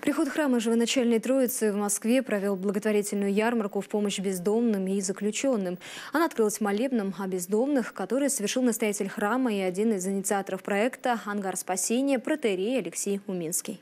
Приход храма Живоначальной Троицы в Москве провел благотворительную ярмарку в помощь бездомным и заключенным. Она открылась молебном о бездомных, который совершил настоятель храма и один из инициаторов проекта «Ангар спасения» протоиерей Алексей Уминский.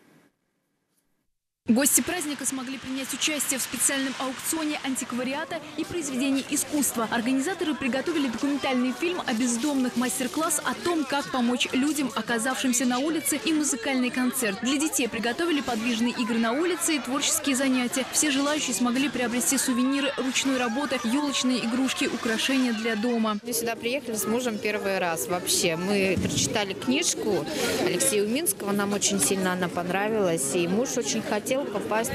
Гости праздника смогли принять участие в специальном аукционе антиквариата и произведений искусства. Организаторы приготовили документальный фильм о бездомных, мастер-класс о том, как помочь людям, оказавшимся на улице, и музыкальный концерт. Для детей приготовили подвижные игры на улице и творческие занятия. Все желающие смогли приобрести сувениры ручной работы, елочные игрушки, украшения для дома. Мы сюда приехали с мужем первый раз вообще. Мы прочитали книжку Алексея Уминского, нам очень сильно она понравилась, и муж очень хотел попасть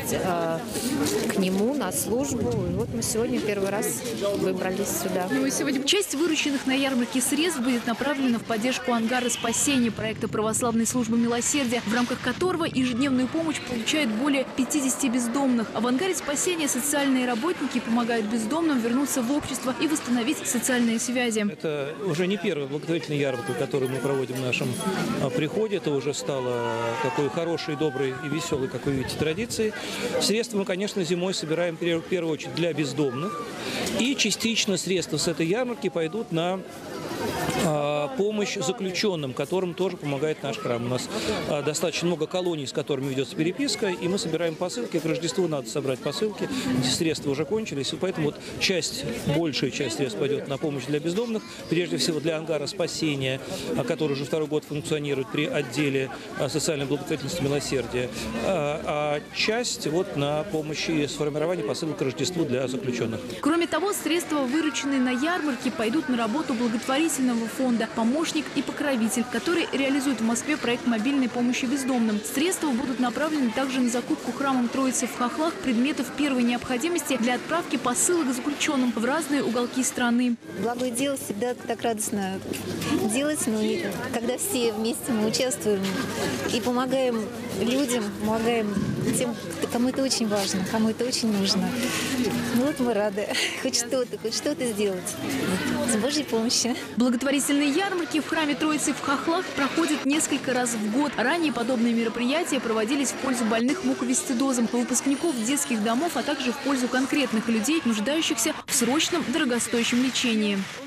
к нему на службу. И вот мы сегодня первый раз выбрались сюда. Часть вырученных на ярмарке средств будет направлена в поддержку ангара спасения проекта православной службы милосердия, в рамках которого ежедневную помощь получают более 50 бездомных. А в ангаре спасения социальные работники помогают бездомным вернуться в общество и восстановить социальные связи. Это уже не первая благотворительная ярмарка, которую мы проводим в нашем приходе. Это уже стало такой хорошей, доброй и веселой, как вы видите, традиции. Средства мы, конечно, зимой собираем в первую очередь для бездомных. И частично средства с этой ярмарки пойдут на помощь заключенным, которым тоже помогает наш храм. У нас достаточно много колоний, с которыми ведется переписка, и мы собираем посылки. К Рождеству надо собрать посылки. Эти средства уже кончились, и поэтому вот большая часть средств пойдет на помощь для бездомных, прежде всего для ангара спасения, который уже второй год функционирует при отделе социальной благотворительности милосердия, а часть вот на помощь и сформирование посылок к Рождеству для заключенных. Кроме того, средства, вырученные на ярмарке, пойдут на работу благотворительного фонда «Помощник и покровитель», который реализует в Москве проект мобильной помощи бездомным. Средства будут направлены также на закупку храмом Троицы в Хохлах предметов первой необходимости для отправки посылок заключенным в разные уголки страны. Благое дело всегда так радостно делать, но когда все вместе мы участвуем и помогаем людям, помогаем тем, кому это очень важно, кому это очень нужно. Ну вот мы рады хоть что-то сделать с Божьей помощью. Благотворительные ярмарки в храме Троицы в Хохлах проходят несколько раз в год. Ранее подобные мероприятия проводились в пользу больных муковисцидозом, выпускников детских домов, а также в пользу конкретных людей, нуждающихся в срочном дорогостоящем лечении.